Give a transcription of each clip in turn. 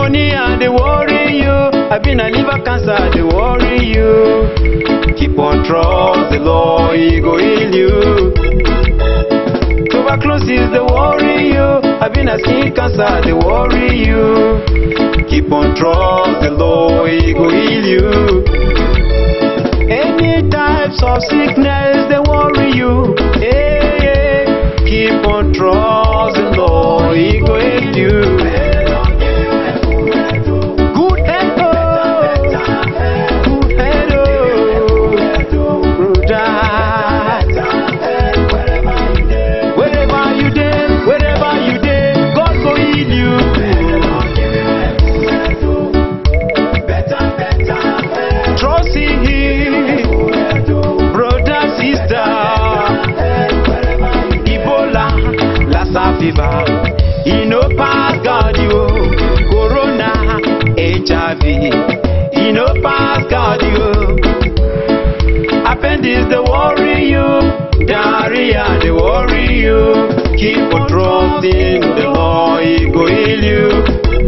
Pneumonia, they worry you. I've been a liver cancer, they worry you. Keep on trust the Lord, He go heal you. Tuberculosis, they worry you. I've been a skin cancer, they worry you. Keep on trust the Lord, He go heal you. Any types of sickness, they worry you. Hey, keep on trust the Lord, He go heal you. Fever, he no pass God you. Corona, HIV, he no pass God you. Appendix, they worry you. Diarrhea, they worry you. Keep on trusting the Lord, He go heal you.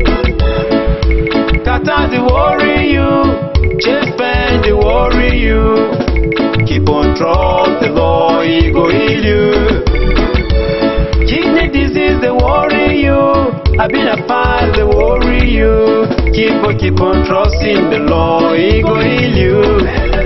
Catarrh, they worry you. Chest pain, they worry you. Keep on trusting the Lord, He go heal you. They worry you. I've been a past, they worry you. Keep on trusting the Lord, He go heal you.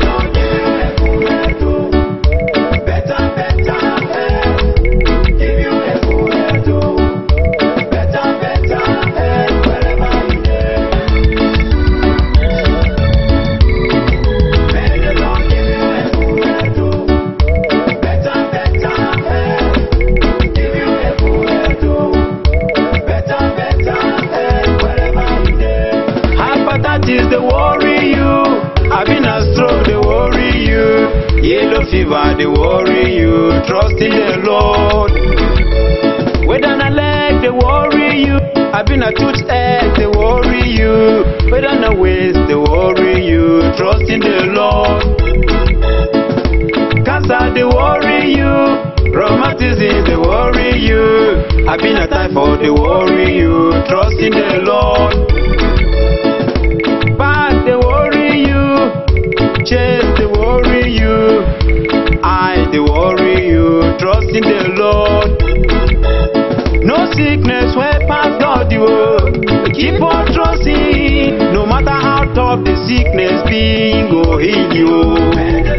They worry you. I've been a stroke, they worry you. Yellow fever, they worry you. Trust in the Lord. Whether on a leg, they worry you. I've been a toothache, they worry you. Whether on a waist, they worry you. Trust in the Lord. Cancer, they worry you. Rheumatism, they worry you. I've been a typhoid, they worry you. Trust in the Lord. They worry you. Chest, they worry you. Eye, they worry you. Trust in the Lord. No sickness will pass God you. Keep on trusting. No matter how tough the sickness be, He go heal you.